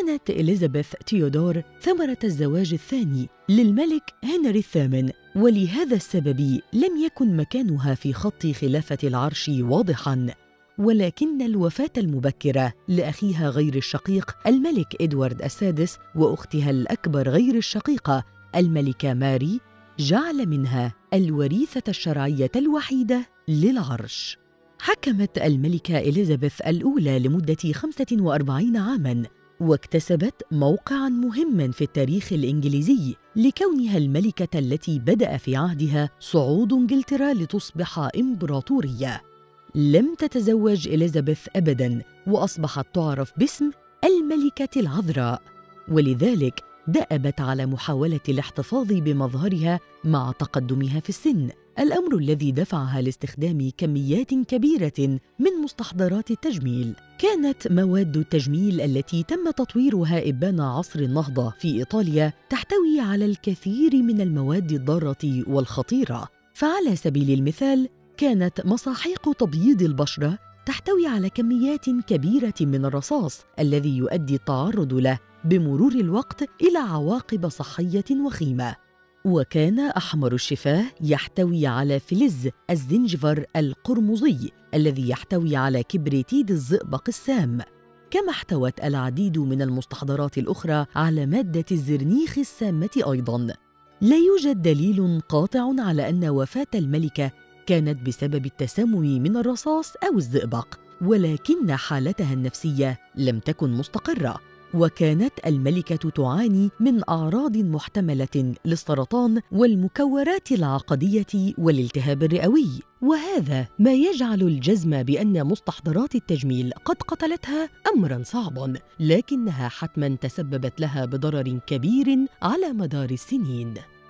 كانت إليزابيث تيودور ثمرة الزواج الثاني للملك هنري الثامن، ولهذا السبب لم يكن مكانها في خط خلافة العرش واضحاً. ولكن الوفاة المبكرة لأخيها غير الشقيق الملك إدوارد السادس وأختها الأكبر غير الشقيقة الملكة ماري جعل منها الوريثة الشرعية الوحيدة للعرش. حكمت الملكة إليزابيث الأولى لمدة 45 عاماً، واكتسبت موقعاً مهماً في التاريخ الإنجليزي لكونها الملكة التي بدأ في عهدها صعود إنجلترا لتصبح إمبراطورية. لم تتزوج إليزابيث أبداً، وأصبحت تعرف باسم الملكة العذراء، ولذلك دأبت على محاولة الاحتفاظ بمظهرها مع تقدمها في السن، الأمر الذي دفعها لاستخدام كميات كبيرة من مستحضرات التجميل. كانت مواد التجميل التي تم تطويرها إبان عصر النهضة في إيطاليا تحتوي على الكثير من المواد الضارة والخطيرة، فعلى سبيل المثال كانت مساحيق تبييض البشرة تحتوي على كميات كبيرة من الرصاص الذي يؤدي التعرض له بمرور الوقت إلى عواقب صحية وخيمة. وكان أحمر الشفاه يحتوي على فلز الزنجبر القرمزي الذي يحتوي على كبريتيد الزئبق السام، كما احتوت العديد من المستحضرات الأخرى على مادة الزرنيخ السامة أيضاً. لا يوجد دليل قاطع على أن وفاة الملكة كانت بسبب التسمم من الرصاص أو الزئبق، ولكن حالتها النفسية لم تكن مستقرة، وكانت الملكة تعاني من أعراض محتملة للسرطان والمكورات العقدية والالتهاب الرئوي، وهذا ما يجعل الجزم بأن مستحضرات التجميل قد قتلتها أمراً صعباً، لكنها حتماً تسببت لها بضرر كبير على مدار السنين.